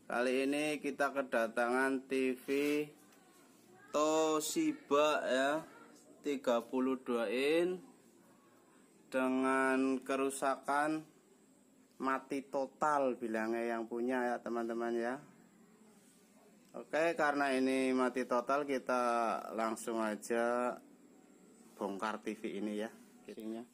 Kali ini kita kedatangan TV Toshiba ya, 32 in dengan kerusakan mati total bilangnya yang punya ya teman-teman ya. Oke, karena ini mati total kita langsung aja bongkar TV ini ya kirinya.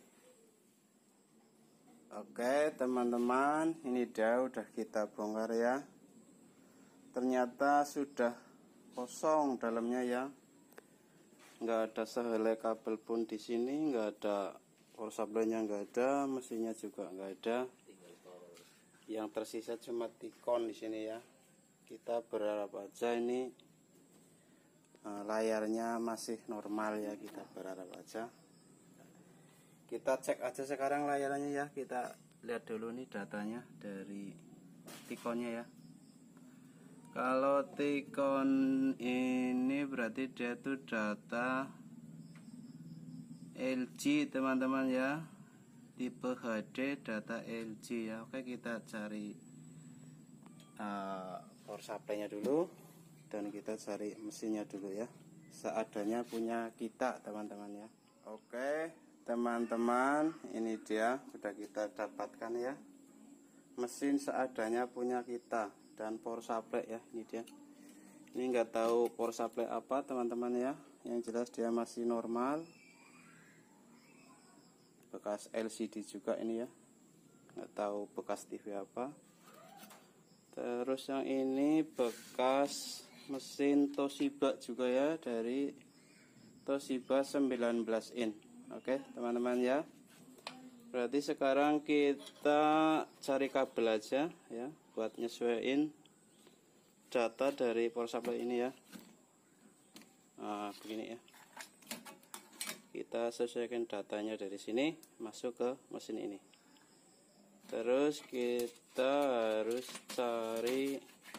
Oke teman-teman, ini dia udah kita bongkar ya. Ternyata sudah kosong dalamnya ya. Nggak ada sehelai kabel pun di sini, nggak ada power supply-nya, nggak ada, mesinnya juga nggak ada. Yang tersisa cuma tikon di sini ya. Kita berharap aja ini layarnya masih normal ya, kita berharap aja. Kita cek aja sekarang layarnya ya, kita lihat dulu nih datanya dari tikonnya ya. Kalau tikon ini berarti dia itu data LG teman-teman ya, tipe HD data LG ya. Oke, kita cari power supply-nya dulu dan kita cari mesinnya dulu ya, seadanya punya kita teman-teman ya. Oke teman-teman, ini dia udah kita dapatkan ya, mesin seadanya punya kita dan power supply ya. Ini dia, ini nggak tahu power supply apa teman-teman ya, yang jelas dia masih normal, bekas LCD juga ini ya, nggak tahu bekas TV apa. Terus yang ini bekas mesin Toshiba juga ya, dari Toshiba 19 in. Oke teman-teman ya, berarti sekarang kita cari kabel aja ya buat nyesuaiin data dari power supply ini ya. Nah, begini ya, kita sesuaikan datanya dari sini masuk ke mesin ini. Terus kita harus cari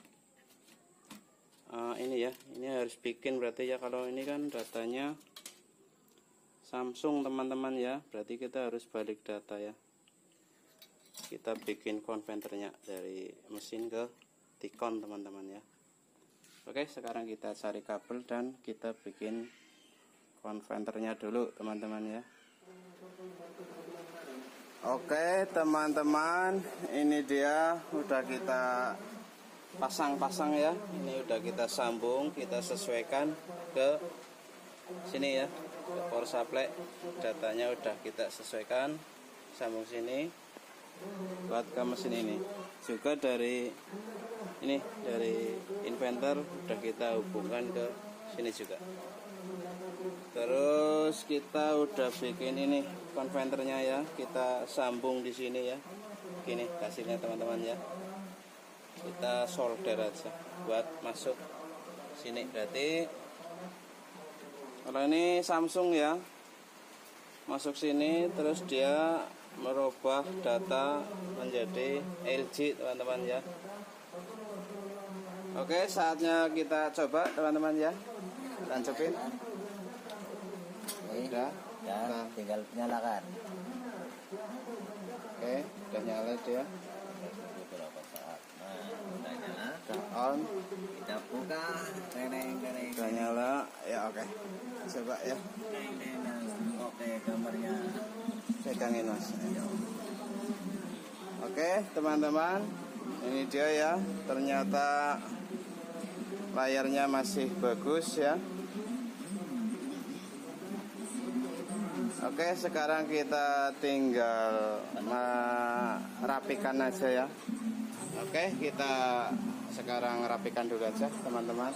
ini ya, ini harus bikin berarti ya. Kalau ini kan datanya Samsung teman-teman ya, berarti kita harus balik data ya. Kita bikin konverternya dari mesin ke tikon teman-teman ya. Oke, sekarang kita cari kabel dan kita bikin konverternya dulu teman-teman ya. Oke teman-teman, ini dia udah kita pasang-pasang ya. Ini udah kita sambung, kita sesuaikan ke sini ya, ke power supply. Datanya udah kita sesuaikan, sambung sini buat ke mesin ini. Juga dari ini, dari inverter udah kita hubungkan ke sini juga. Terus kita udah bikin ini konverternya ya, kita sambung di sini ya. Gini hasilnya teman-teman ya. Kita solder aja buat masuk sini. Berarti kalau ini Samsung ya, masuk sini terus dia merubah data menjadi LG teman-teman ya. Oke, saatnya kita coba teman-teman ya, tancapin. Udah ya, nah, tinggal nyalakan. Oke, udah nyala dia Beberapa saat. Nah, udah nyala, udah on, kita buka. udah nyala ya. Oke, coba ya. Oke, gambarnya Pegangin mas. Oke teman-teman, ini dia ya, ternyata layarnya masih bagus ya. Oke, sekarang kita tinggal merapikan aja ya. Oke, kita sekarang rapikan dulu aja teman-teman.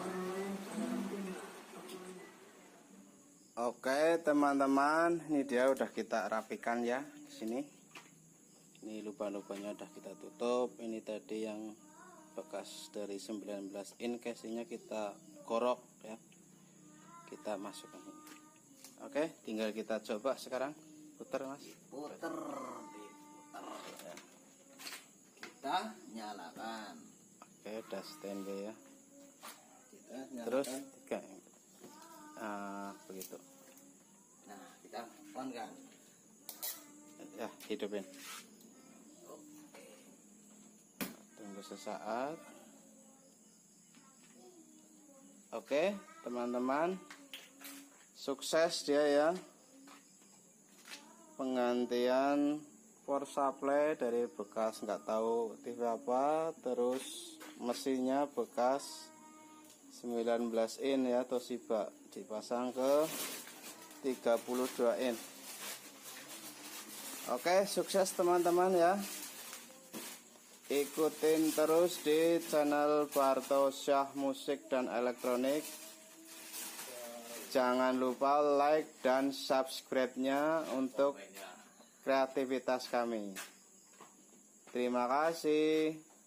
Oke teman-teman, ini dia udah kita rapikan ya di sini. Ini lubang-lubangnya udah kita tutup. Ini tadi yang bekas dari 19 in, casingnya kita korok ya. Kita masukkan ini. Oke, tinggal kita coba sekarang. Putar mas. puter, diputer ya. Kita nyalakan. Oke, udah standby ya. Kita nyalakan. Terus tiga. Begitu. Nah, kita on kan. Ya, hidupin. Oke. Tunggu sesaat. Oke teman-teman, sukses dia ya, penggantian power supply dari bekas nggak tahu TV apa, terus mesinnya bekas 19 in ya Toshiba, dipasang ke 32 in. Oke, sukses teman-teman ya. Ikutin terus di channel Barto Syah Musik dan Elektronik. Jangan lupa like dan subscribe-nya untuk kreativitas kami. Terima kasih.